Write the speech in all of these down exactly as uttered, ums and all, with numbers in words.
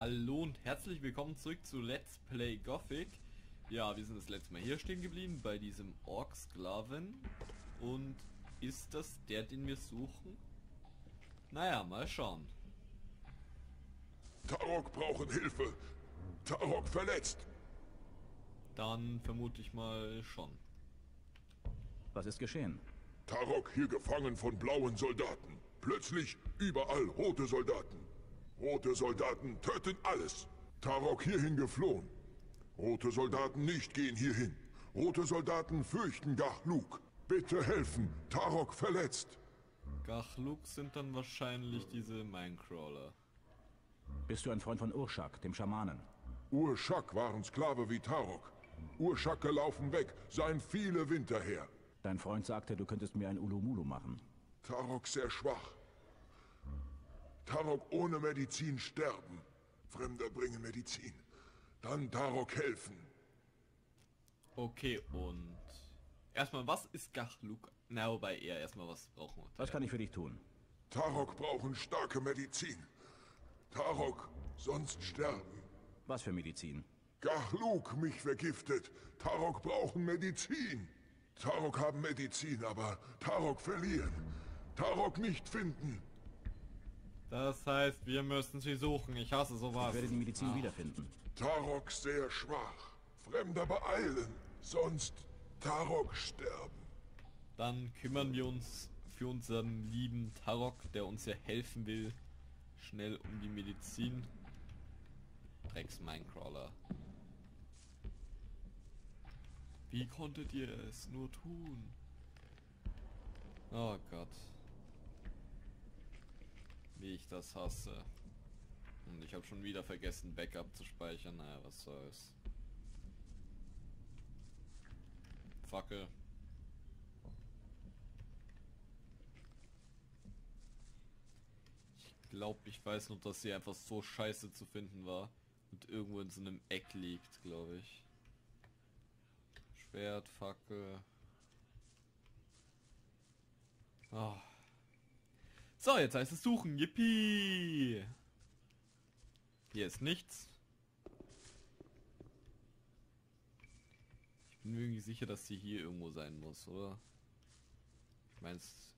Hallo und herzlich willkommen zurück zu Let's Play Gothic. Ja, wir sind das letzte Mal hier stehen geblieben, bei diesem Ork-Sklaven. Und ist das der, den wir suchen? Naja, mal schauen. Tarok brauchen Hilfe. Tarok verletzt. Dann vermute ich mal schon. Was ist geschehen? Tarok hier gefangen von blauen Soldaten. Plötzlich überall rote Soldaten. Rote Soldaten töten alles. Tarok hierhin geflohen. Rote Soldaten nicht gehen hierhin. Rote Soldaten fürchten Gachluk. Bitte helfen. Tarok verletzt. Gachluk sind dann wahrscheinlich diese Minecrawler. Bist du ein Freund von Urshak, dem Schamanen? Urshak waren Sklave wie Tarok. Urshake laufen weg, seien viele Winter her. Dein Freund sagte, du könntest mir ein Ulumulu machen. Tarok sehr schwach. Tarok ohne Medizin sterben. Fremder bringen Medizin. Dann Tarok helfen. Okay, und... Erstmal, was ist Gachluk? Na, wobei eher erstmal, was brauchen wir? Was kann ich für dich tun? Tarok brauchen starke Medizin. Tarok sonst sterben. Was für Medizin? Gachluk mich vergiftet. Tarok brauchen Medizin. Tarok haben Medizin, aber Tarok verlieren. Tarok nicht finden. Das heißt, wir müssen sie suchen. Ich hasse sowas. Ich werde die Medizin wiederfinden. Tarok sehr schwach. Fremder beeilen, sonst Tarok sterben. Dann kümmern wir uns für unseren lieben Tarok, der uns ja helfen will, schnell um die Medizin. Drecks Minecrawler. Wie konntet ihr es nur tun? Oh Gott. Wie ich das hasse. Und ich habe schon wieder vergessen, Backup zu speichern. Naja, was soll's. Fackel. Ich glaube, ich weiß noch, dass sie einfach so scheiße zu finden war. Und irgendwo in so einem Eck liegt, glaube ich. Schwert, Fackel. Oh. So, jetzt heißt es suchen. Yippie! Hier ist nichts. Ich bin mir irgendwie sicher, dass sie hier irgendwo sein muss, oder? Ich meine es...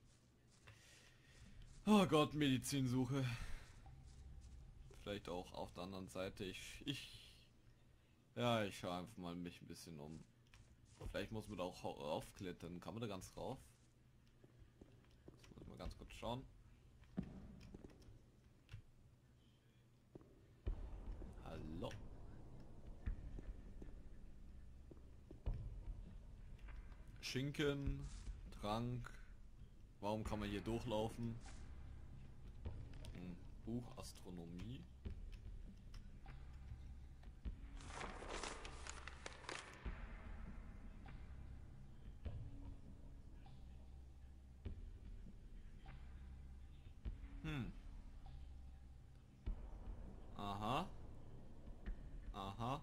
Oh Gott, Medizinsuche. Vielleicht auch auf der anderen Seite. Ich... ich ja, ich schaue einfach mal mich ein bisschen um. Vielleicht muss man da auch raufklettern. Kann man da ganz rauf? Das muss man ganz kurz schauen. Hallo. Schinken, Trank. Warum kann man hier durchlaufen? Hm, Buch Astronomie. Hm. Aha. Aha.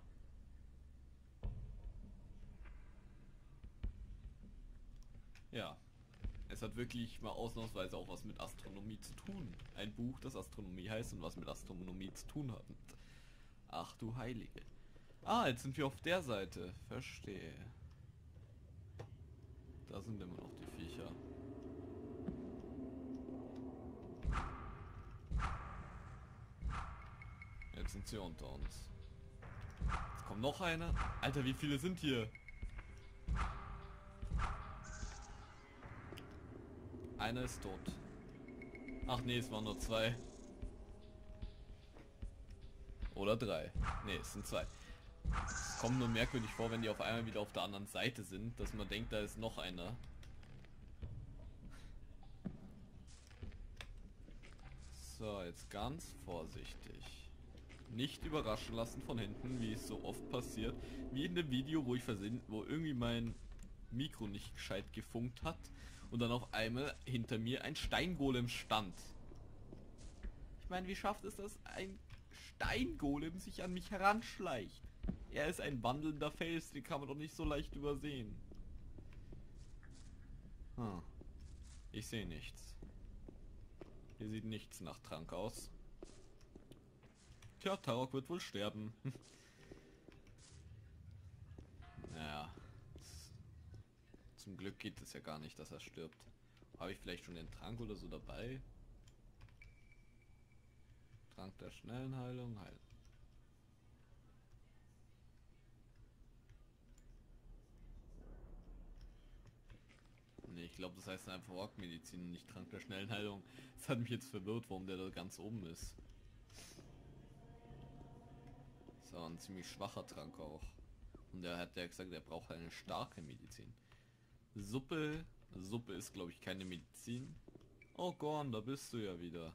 Ja. Es hat wirklich mal ausnahmsweise auch was mit Astronomie zu tun. Ein Buch, das Astronomie heißt und was mit Astronomie zu tun hat. Ach du Heilige. Ah, jetzt sind wir auf der Seite. Verstehe. Da sind immer noch die Viecher. Jetzt sind sie unter uns. Jetzt kommt noch einer. Alter, wie viele sind hier? Einer ist tot. Ach nee, es waren nur zwei. Oder drei. Nee, es sind zwei. Es kommt nur merkwürdig vor, wenn die auf einmal wieder auf der anderen Seite sind, dass man denkt, da ist noch einer. So, jetzt ganz vorsichtig. Nicht überraschen lassen von hinten, wie es so oft passiert. Wie in dem Video, wo ich versehen, wo irgendwie mein Mikro nicht gescheit gefunkt hat und dann auf einmal hinter mir ein Steingolem stand. Ich meine, wie schafft es, dass ein Steingolem sich an mich heranschleicht? Er ist ein wandelnder Fels, den kann man doch nicht so leicht übersehen. Hm. Ich sehe nichts. Hier sieht nichts nach Trank aus. Tja, Tarok wird wohl sterben. Naja. Zum Glück geht es ja gar nicht, dass er stirbt. Habe ich vielleicht schon den Trank oder so dabei? Trank der schnellen Heilung, Heil. Nee, ich glaube, das heißt einfach Ork-Medizin und nicht Trank der schnellen Heilung. Das hat mich jetzt verwirrt, warum der da ganz oben ist. So, ein ziemlich schwacher Trank auch. Und er hat ja gesagt, er braucht eine starke Medizin. Suppe. Suppe ist, glaube ich, keine Medizin. Oh Gorn, da bist du ja wieder.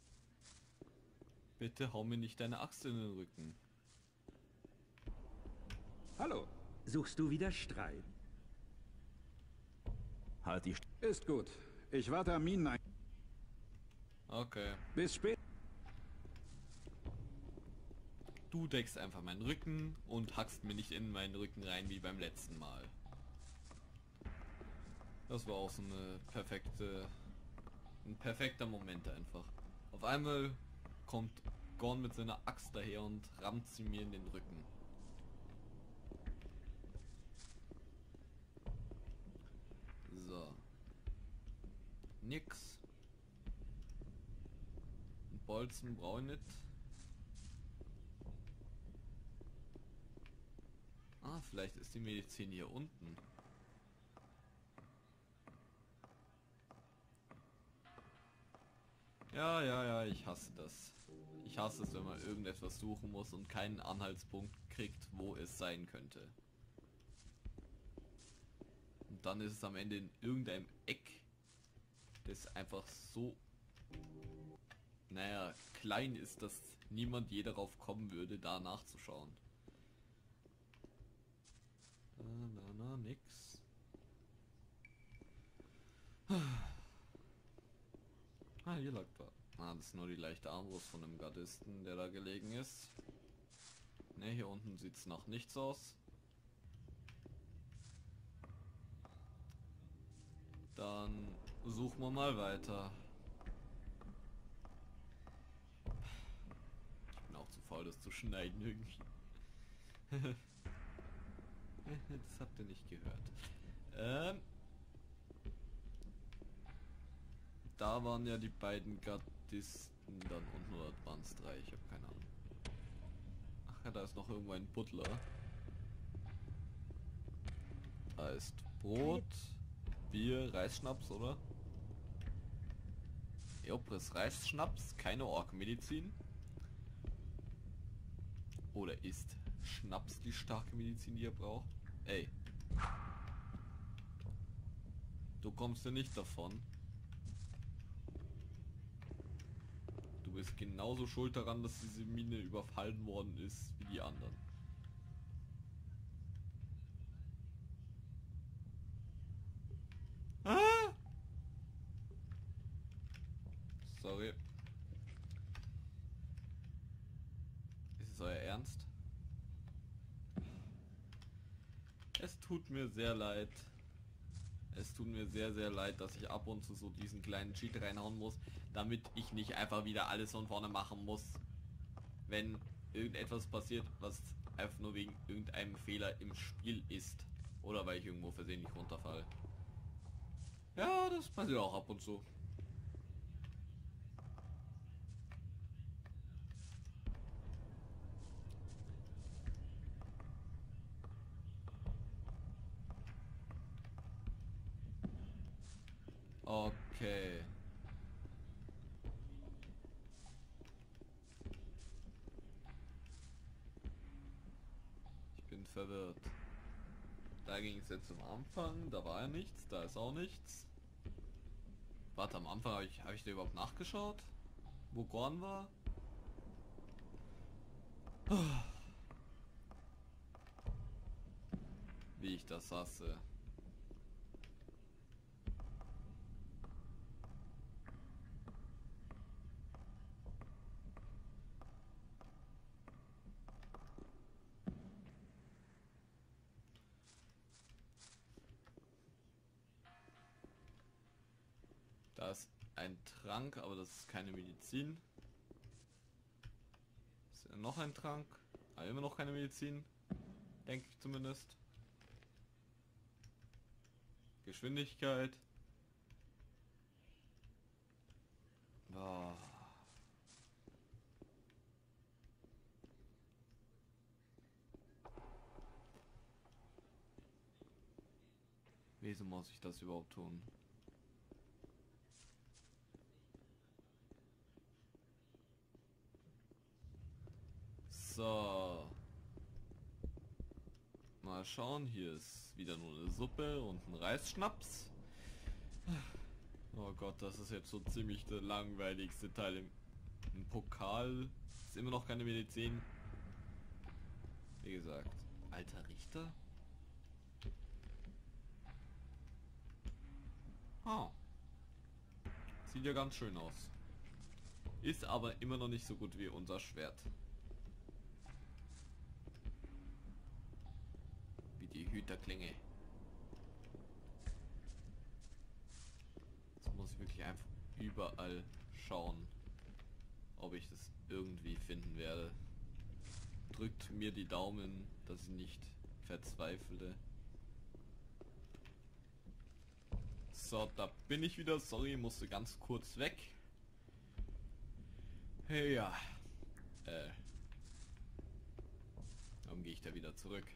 Bitte hau mir nicht deine Axt in den Rücken. Hallo. Suchst du wieder Streit? Halt die St Ist gut. Ich warte am Minen ein. Okay. Bis spät. Du deckst einfach meinen Rücken und hackst mir nicht in meinen Rücken rein wie beim letzten Mal. Das war auch so eine perfekte, ein perfekter Moment einfach. Auf einmal kommt Gorn mit seiner Axt daher und rammt sie mir in den Rücken. So. Nix. Ein Bolzen brauche ich nicht. Ah, vielleicht ist die Medizin hier unten. Ja, ja, ja, ich hasse das. Ich hasse es, wenn man irgendetwas suchen muss und keinen Anhaltspunkt kriegt, wo es sein könnte. Und dann ist es am Ende in irgendeinem Eck, das einfach so, naja, klein ist, dass niemand je darauf kommen würde, da nachzuschauen. Na, na, na, nix. Ah, hier lag da. Ah, das ist nur die leichte Armbrust von einem Gardisten, der da gelegen ist. Ne, hier unten sieht es nach nichts aus. Dann suchen wir mal weiter. Ich bin auch zu faul, das zu schneiden irgendwie. Das habt ihr nicht gehört. Ähm... Da waren ja die beiden Gardisten dann unten, oder waren es drei? Ich habe keine Ahnung. Ach ja, da ist noch irgendwo ein Butler. Da ist Brot, Bier, Reisschnaps, oder? Eopris Reisschnaps, keine Ork-Medizin. Oder ist Schnaps die starke Medizin, die er braucht? Ey. Du kommst ja nicht davon. Du bist genauso schuld daran, dass diese Mine überfallen worden ist wie die anderen. Ah! Sorry. Ist es euer Ernst? Es tut mir sehr leid. Es tut mir sehr, sehr leid, dass ich ab und zu so diesen kleinen Cheat reinhauen muss, damit ich nicht einfach wieder alles von vorne machen muss, wenn irgendetwas passiert, was einfach nur wegen irgendeinem Fehler im Spiel ist. Oder weil ich irgendwo versehentlich runterfalle. Ja, das passiert auch ab und zu. Okay. Ich bin verwirrt. Da ging es jetzt zum Anfang, da war ja nichts, da ist auch nichts. Warte, am Anfang habe ich, hab ich da überhaupt nachgeschaut? Wo Gorn war? Wie ich das hasse. Da ist ein Trank, aber das ist keine Medizin. Das ist noch ein Trank. Aber immer noch keine Medizin. Denke ich zumindest. Geschwindigkeit. Boah. Wieso muss ich das überhaupt tun? So. Mal schauen, hier ist wieder nur eine Suppe und ein Reisschnaps. Oh Gott, das ist jetzt so ziemlich der langweiligste Teil im, im Pokal. Ist immer noch keine Medizin. Wie gesagt, alter Richter. Oh. Sieht ja ganz schön aus. Ist aber immer noch nicht so gut wie unser Schwert. Wie die Hüterklinge. Jetzt muss ich wirklich einfach überall schauen, ob ich das irgendwie finden werde. Drückt mir die Daumen, dass ich nicht verzweifle. So, da bin ich wieder. Sorry, musste ganz kurz weg. Hey, ja. Äh. Warum gehe ich da wieder zurück?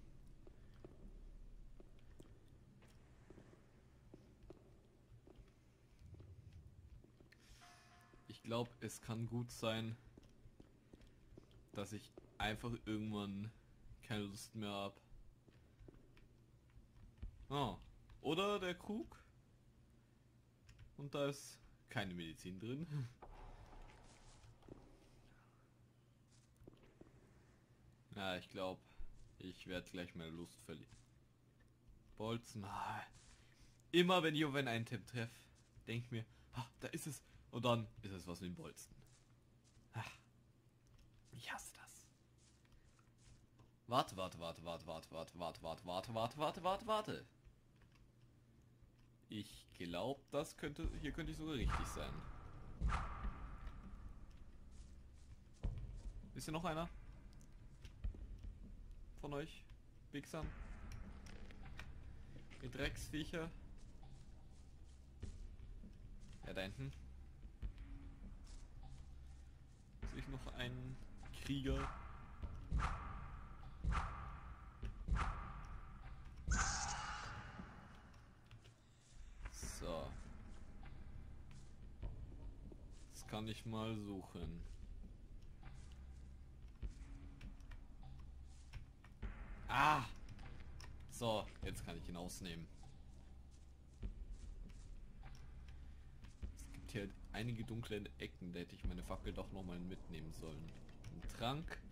Ich glaube, es kann gut sein, dass ich einfach irgendwann keine Lust mehr habe. Oh. Oder der Krug. Und da ist keine Medizin drin. Ja, ich glaube, ich werde gleich meine Lust verlieren. Bolzen. Ah. Immer wenn ich auf einen Item treffe, denke ich mir, ah, da ist es. Und dann ist es was wie ein Bolzen. Ach, ich hasse das. Warte, warte, warte, warte, warte, warte, warte, warte, warte, warte, warte, warte, warte. Ich glaube, das könnte, hier könnte ich sogar richtig sein. Ist hier noch einer? Von euch? Wichsern? Die Drecksviecher? Ja, da hinten. Sehe ich noch einen Krieger? So. Das kann ich mal suchen. Ah! So, jetzt kann ich ihn ausnehmen. Es gibt hier einige dunkle Ecken, da hätte ich meine Fackel doch nochmal mitnehmen sollen. Ein Trank.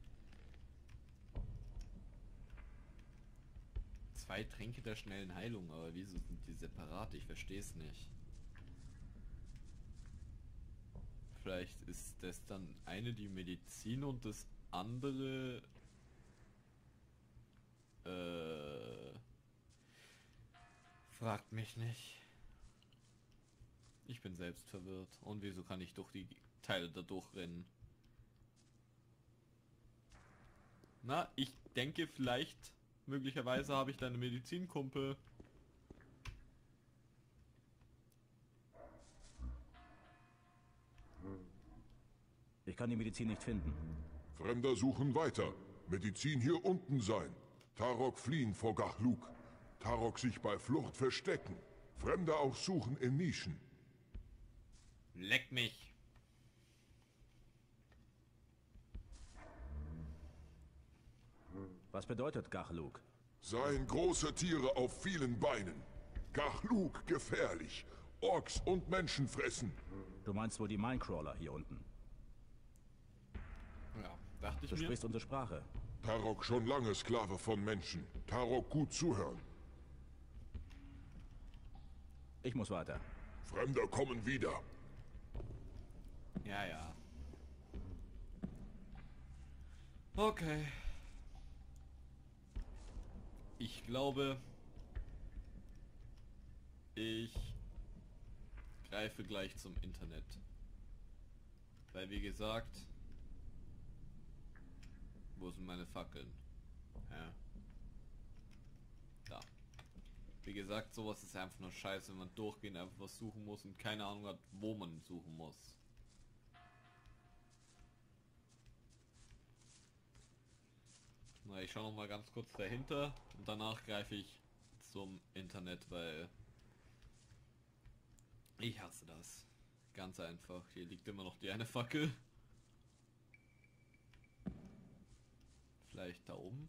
Zwei Tränke der schnellen Heilung, aber wieso sind die separat? Ich verstehe es nicht. Vielleicht ist das dann eine die Medizin und das andere... Äh... Fragt mich nicht. Ich bin selbst verwirrt. Und wieso kann ich durch die Teile da durchrennen? Na, ich denke vielleicht... Möglicherweise habe ich da eine Medizinkumpel. Ich kann die Medizin nicht finden. Fremder suchen weiter. Medizin hier unten sein. Tarok fliehen vor Gachluk. Tarok sich bei Flucht verstecken. Fremder auch suchen in Nischen. Leck mich. Was bedeutet Gachluk? Seien große Tiere auf vielen Beinen. Gachluk gefährlich. Orks und Menschen fressen. Du meinst wohl die Minecrawler hier unten? Ja, dachte ich Du mir. sprichst unsere Sprache. Tarok schon lange Sklave von Menschen. Tarok gut zuhören. Ich muss weiter. Fremder kommen wieder. Ja, ja. Okay. Ich glaube, ich greife gleich zum Internet. Weil wie gesagt, meine Fackeln? Ja. Da. Wie gesagt, sowas ist einfach nur scheiße, wenn man durchgehend einfach was suchen muss und keine Ahnung hat, wo man suchen muss. Na, ich schaue noch mal ganz kurz dahinter und danach greife ich zum Internet, weil ich hasse das. Ganz einfach. Hier liegt immer noch die eine Fackel. Vielleicht da oben.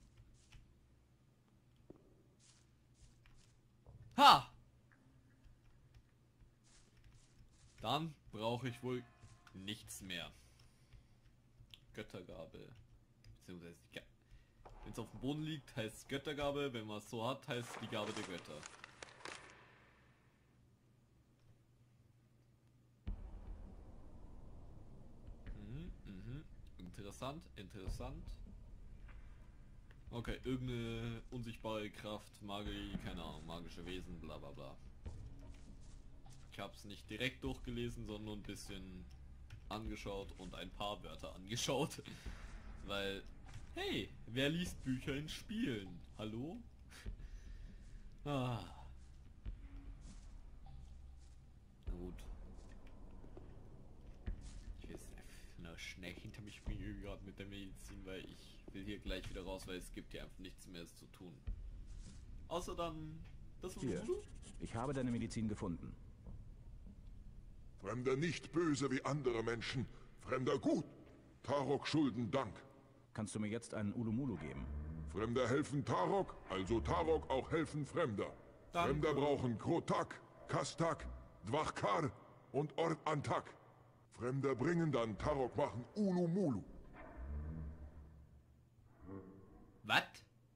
Ha! Dann brauche ich wohl nichts mehr. Göttergabe. Beziehungsweise die Ga wenn es auf dem Boden liegt, heißt es Göttergabe. Wenn man es so hat, heißt es die Gabe der Götter. Mhm, mhm. Interessant, interessant. Okay, irgendeine unsichtbare Kraft, Magie, keine Ahnung, magische Wesen, bla bla bla. Ich habe es nicht direkt durchgelesen, sondern nur ein bisschen angeschaut und ein paar Wörter angeschaut. Weil, hey, wer liest Bücher in Spielen? Hallo? Ah. Na gut. Ich will jetzt nur schnell hinter mich springen gerade mit der Medizin, weil ich will hier gleich wieder raus, weil es gibt hier einfach nichts mehr zu tun. Außer dann das Hier, Voodoo? ich habe deine Medizin gefunden. Fremder nicht böse wie andere Menschen, Fremder gut. Tarok schulden Dank. Kannst du mir jetzt einen Ulumulu geben? Fremder helfen Tarok, also Tarok auch helfen Fremder. Danke. Fremder brauchen Krotak, Kastak, Dwachkar und Ort Antak. Fremder bringen dann Tarok machen Ulumulu. Was?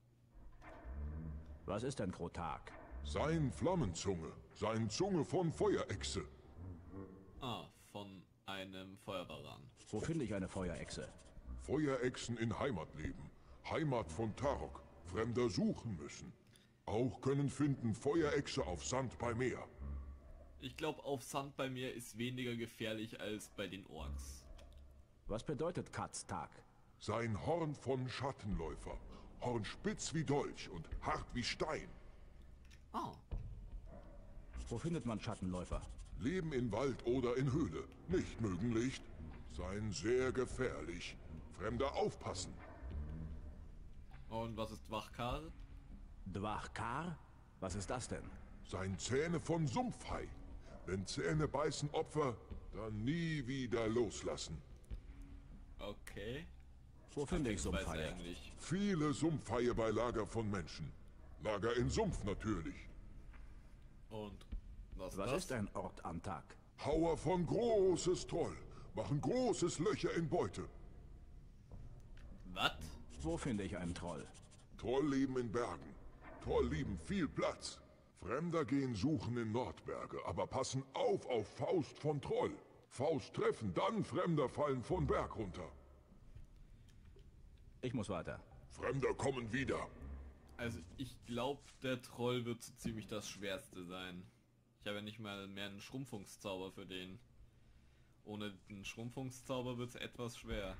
Was ist ein Krotak? Sein Flammenzunge, sein Zunge von Feuerechse. Ah, von einem Feuerwehrrad. Wo finde ich eine Feuerechse? Feuerechsen in Heimat leben. Heimat von Tarok. Fremder suchen müssen. Auch können finden Feuerechse auf Sand bei Meer. Ich glaube, auf Sand bei mir ist weniger gefährlich als bei den Orks. Was bedeutet Katztag? Sein Horn von Schattenläufer. Horn spitz wie Dolch und hart wie Stein. Ah, Wo findet man Schattenläufer? Leben in Wald oder in Höhle. Nicht mögen Licht. Seien sehr gefährlich. Fremder aufpassen. und was ist Wachkar? Dwachkar? Was ist das denn? Sein Zähne von Sumpfhai. Wenn Zähne beißen Opfer, dann nie wieder loslassen. Okay. Wo finde ich Weiß Sumpfhaie? eigentlich. Viele Sumpfhaie bei Lager von Menschen. Lager in Sumpf natürlich. Und was, Was das? ist ein Ort am Tag? Hauer von großes Troll. Machen großes Löcher in Beute. Was? Wo finde ich einen Troll? Troll leben in Bergen. Troll lieben viel Platz. Fremder gehen suchen in Nordberge, aber passen auf auf Faust von Troll. Faust treffen, dann Fremder fallen von Berg runter. Ich muss weiter. Fremder kommen wieder. Also ich glaube, der Troll wird so ziemlich das Schwerste sein. Ich habe ja nicht mal mehr einen Schrumpfungszauber für den. Ohne den Schrumpfungszauber wird es etwas schwer.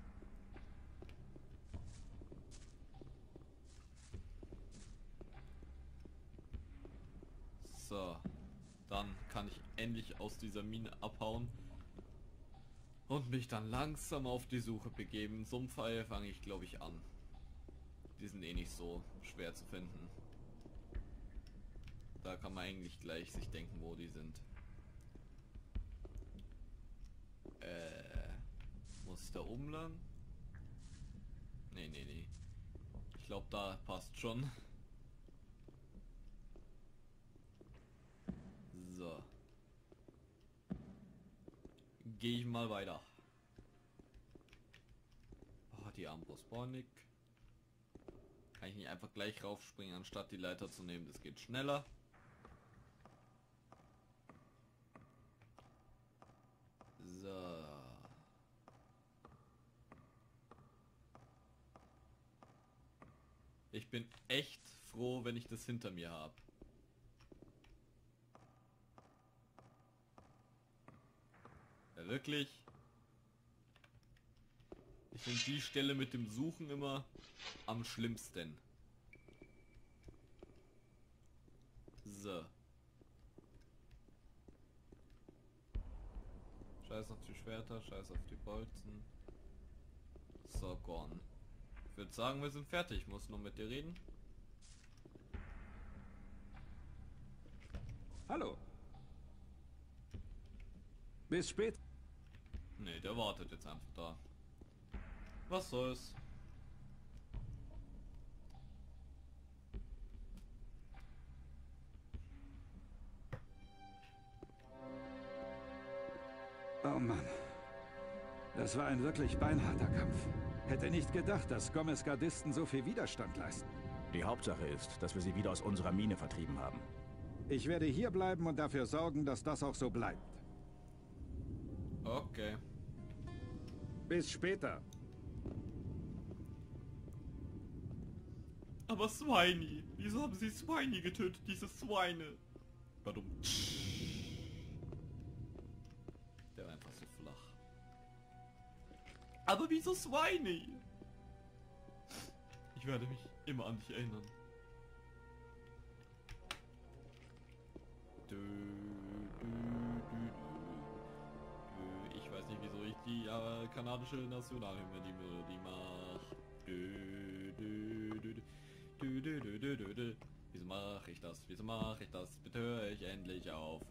So, dann kann ich endlich aus dieser Mine abhauen und mich dann langsam auf die Suche begeben. Sumpfhaie fange ich glaube ich an. Die sind eh nicht so schwer zu finden. Da kann man eigentlich gleich sich denken, wo die sind. Äh, muss ich da oben lang? Nee, nee, nee. Ich glaube, da passt schon. So. Gehe ich mal weiter. Oh, die Armbrustbornik. Kann ich nicht einfach gleich raufspringen, anstatt die Leiter zu nehmen. Das geht schneller. So. Ich bin echt froh, wenn ich das hinter mir habe. Ja, wirklich. Ich finde die Stelle mit dem Suchen immer am schlimmsten. So. Scheiß auf die Schwerter, scheiß auf die Bolzen. So, gone. Ich würde sagen, wir sind fertig. Ich muss nur mit dir reden. Hallo. Bis spät. Ne, der wartet jetzt einfach da. Was soll's? Oh Mann. Das war ein wirklich beinharter Kampf. Hätte nicht gedacht, dass Gomez-Gardisten so viel Widerstand leisten. Die Hauptsache ist, dass wir sie wieder aus unserer Mine vertrieben haben. Ich werde hier bleiben und dafür sorgen, dass das auch so bleibt. Okay. Bis später. Aber Swiney, wieso haben sie Swiney getötet, diese Schweine? Warum? Der war einfach so flach. Aber wieso Swiney? Ich werde mich immer an dich erinnern. Dö, dö, dö, dö. Ich weiß nicht, wieso ich die äh, kanadische Nationalhymne die Melodie mache. Dö, dö, dö, dö. Du, du, du, du, du, du. Wieso mache ich das? Wieso mache ich das? Bitte höre ich endlich auf.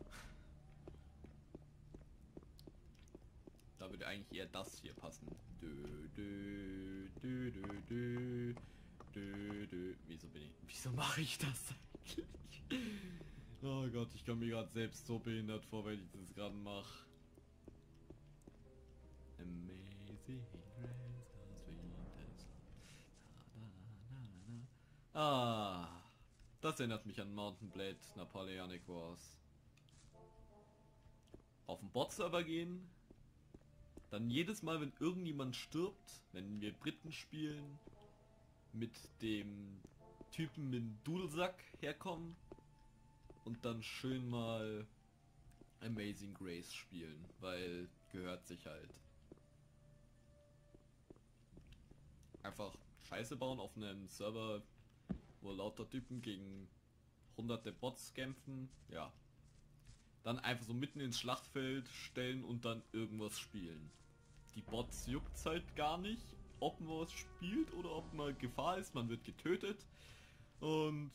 Da würde eigentlich eher das hier passen. Du, du, du, du, du, du, du. Wieso bin ich? Wieso mache ich das eigentlich? Oh Gott, ich komme mir gerade selbst so behindert vor, wenn ich das gerade mache. Amazing Grace, how sweet the sound. Ah, das erinnert mich an Mount and Blade Napoleonic Wars. Auf den Bot-Server gehen, dann jedes Mal, wenn irgendjemand stirbt, wenn wir Briten spielen, mit dem Typen mit dem Dudelsack herkommen und dann schön mal Amazing Grace spielen, weil gehört sich halt. Einfach Scheiße bauen auf einem Server, wo lauter Typen gegen hunderte Bots kämpfen, ja. Dann einfach so mitten ins Schlachtfeld stellen und dann irgendwas spielen. Die Bots juckt's halt gar nicht, ob man was spielt oder ob man Gefahr ist, man wird getötet. Und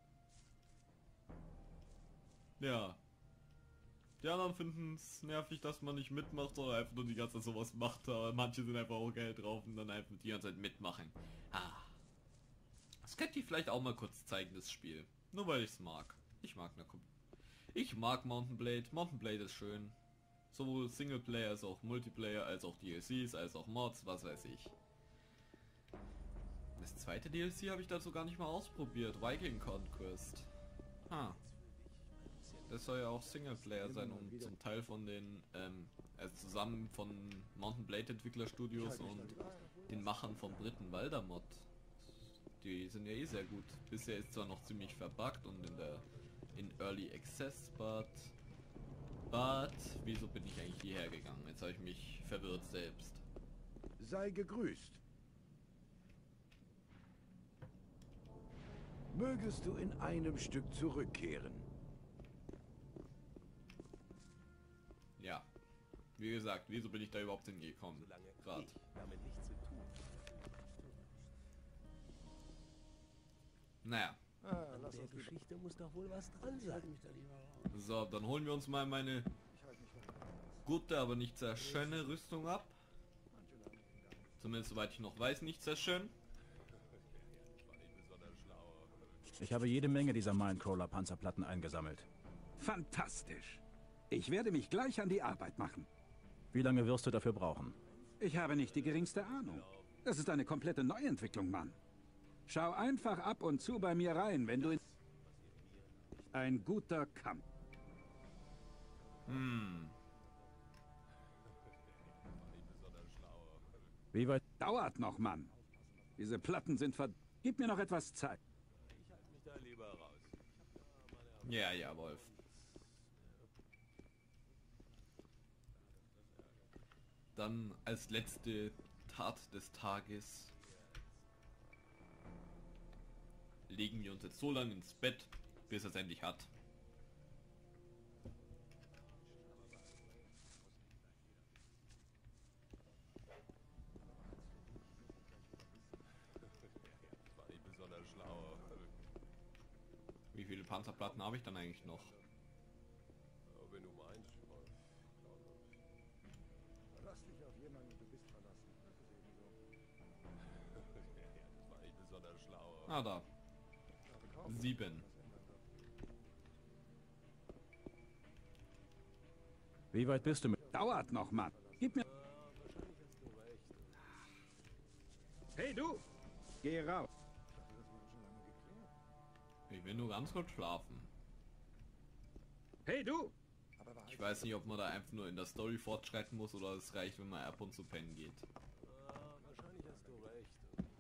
ja. Die anderen finden es nervig, dass man nicht mitmacht oder einfach nur die ganze Zeit sowas macht, aber manche sind einfach auch geil drauf und dann einfach die ganze Zeit mitmachen. Ah. Das könnte ich vielleicht auch mal kurz zeigen, das Spiel. Nur weil ich es mag. Ich mag ne Ich mag Mount and Blade. Mount and Blade ist schön. Sowohl Singleplayer als auch Multiplayer, als auch D L Cs, als auch Mods, was weiß ich. Das zweite D L C habe ich dazu gar nicht mal ausprobiert. Viking Conquest. Ha. Das soll ja auch Singleplayer sein und zum Teil von den, ähm, also zusammen von Mount and Blade Entwicklerstudios und den Machern von Briten Walder-Mod. Die sind ja eh sehr gut. Bisher ist zwar noch ziemlich verbuggt und in der in Early Access, but but wieso bin ich eigentlich hierher gegangen? Jetzt habe ich mich verwirrt selbst. Sei gegrüßt. Mögest du in einem Stück zurückkehren. Ja. Wie gesagt, wieso bin ich da überhaupt hingekommen? Gerade. Naja. Ah, an der Geschichte muss doch wohl was dran sein. So, dann holen wir uns mal meine gute, aber nicht sehr schöne Rüstung ab. Zumindest soweit ich noch weiß, nicht sehr schön. Ich habe jede Menge dieser Minecrawler-Panzerplatten eingesammelt. Fantastisch. Ich werde mich gleich an die Arbeit machen. Wie lange wirst du dafür brauchen? Ich habe nicht die geringste Ahnung. Das ist eine komplette Neuentwicklung, Mann. Schau einfach ab und zu bei mir rein, wenn du in... Ein guter Kampf. Hm. Wie weit? Dauert noch, Mann. Diese Platten sind ver... Gib mir noch etwas Zeit. Ja, ja, Wolf. Dann als letzte Part des Tages legen wir uns jetzt so lange ins Bett, bis er es endlich hat. Wie viele Panzerplatten habe ich dann eigentlich noch? Wenn du meinst. Verlass dich auf jemanden, du bist verlassen. Das ist eben so. Das war nicht besonders schlau. Ah, da. Sieben. Wie weit bist du mit... Dauert noch, Mann. Gib mir... Hey, du! Geh raus. Ich will nur ganz kurz schlafen. Hey, du! Ich weiß nicht, ob man da einfach nur in der Story fortschreiten muss oder es reicht, wenn man ab und zu pennen geht. Ja, wahrscheinlich hast du recht.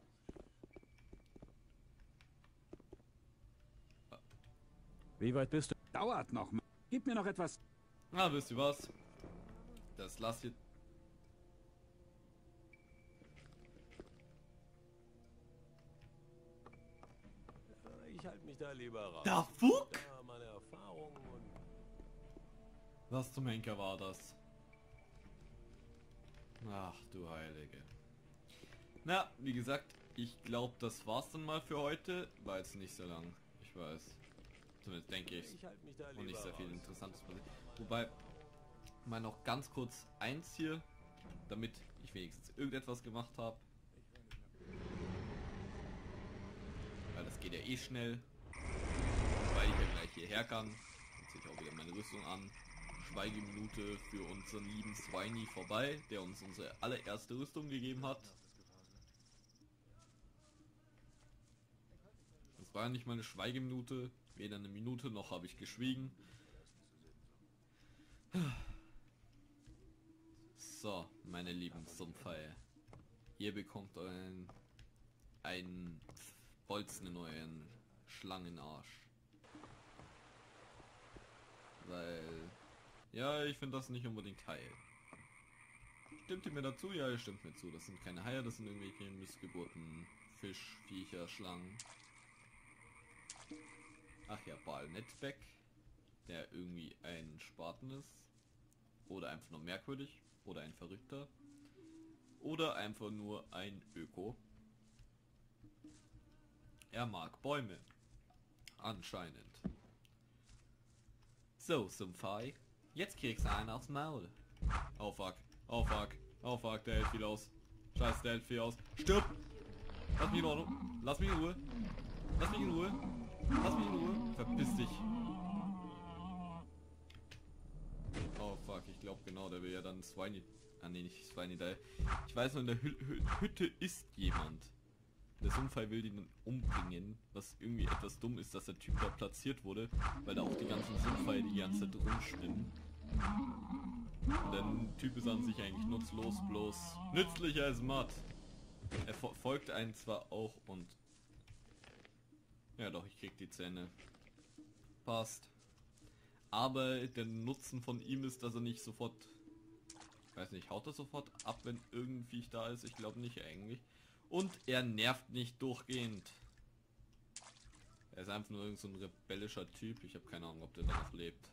Wie weit bist du... Dauert noch, Mann. Gib mir noch etwas... Na, wisst ihr was? Das lasst ihr... Ich halte mich da lieber raus. Da Fuck! Ja, meine Erfahrung und... Was zum Henker war das? Ach du Heilige. Na, wie gesagt, ich glaube, das war's dann mal für heute. War jetzt nicht so lang. Ich weiß. Zumindest denke ich. Ich halte mich da lieber Und nicht sehr viel raus. Interessantes passiert. Wobei, mal noch ganz kurz eins hier, damit ich wenigstens irgendetwas gemacht habe. Weil das geht ja eh schnell. Weil ich ja gleich hierher kann. Jetzt ziehe ich auch wieder meine Rüstung an. Schweigeminute für unseren lieben Swiney vorbei, der uns unsere allererste Rüstung gegeben hat. Das war ja nicht meine Schweigeminute, weder eine Minute noch habe ich geschwiegen. So, meine lieben Sumpfhaie. Ihr bekommt euren einen Bolzen in euren Schlangenarsch. Weil... Ja, ich finde das nicht unbedingt heil. Stimmt ihr mir dazu? Ja, ihr stimmt mir zu. Das sind keine Haie, das sind irgendwelche Missgeburten, Fisch, Viecher, Schlangen. Ach ja, Baal Netzbeck, der irgendwie ein Spaten ist. Oder einfach nur merkwürdig. Oder ein Verrückter. Oder einfach nur ein Öko. Er mag Bäume. Anscheinend. So, Sumpfhaie. Jetzt kriegst du einen aufs Maul. Oh fuck. Oh fuck. Oh fuck, der hält viel aus. Scheiße, der hält viel aus. Stirb! Lass mich in Ordnung. Lass mich in Ruhe. Lass mich in Ruhe. Lass mich in Ruhe. Verpiss dich. Oh fuck, ich glaube genau, der will ja dann Swiney... Ah ne, nicht Swiney, da. Ich weiß nur, in der Hü Hü Hütte ist jemand. Der Sumpfhaie will den umbringen, was irgendwie etwas dumm ist, dass der Typ da platziert wurde, weil da auch die ganzen Sumpfhaie die ganze Zeit rumschwimmen. Und der Typ ist an sich eigentlich nutzlos, bloß nützlicher als Matt. Er fo folgt einen zwar auch und... Ja doch, ich krieg die Zähne. Passt. Aber der Nutzen von ihm ist, dass er nicht sofort... Ich weiß nicht, haut er sofort ab, wenn irgendein Viech da ist? Ich glaube nicht eigentlich. Und er nervt nicht durchgehend. Er ist einfach nur irgend so ein rebellischer Typ. Ich habe keine Ahnung, ob der da noch lebt.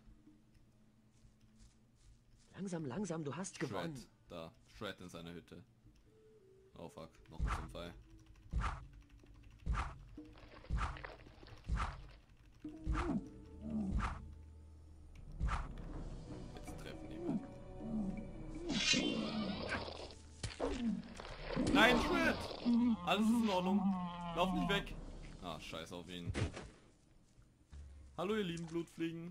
Langsam, langsam, du hast Shred, gewonnen. da. Shred in seiner Hütte. Oh fuck, noch ein Sumpfhaie. Jetzt treffen die mal. Nein, Shred! Alles ist in Ordnung. Lauf nicht weg. Ah, scheiß auf ihn. Hallo ihr lieben Blutfliegen.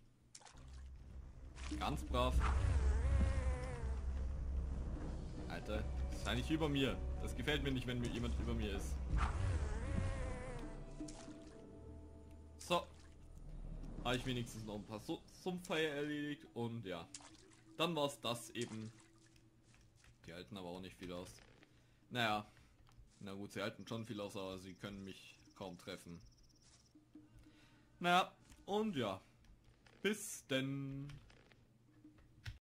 Ganz brav. Alter, sei nicht über mir. Das gefällt mir nicht, wenn mir jemand über mir ist. So. Habe ich wenigstens noch ein paar Su Sumpfhaie erledigt und ja. Dann war es das eben. Die halten aber auch nicht viel aus. Naja. Na gut, sie halten schon viel aus, aber sie können mich kaum treffen. Naja, und ja. Bis denn.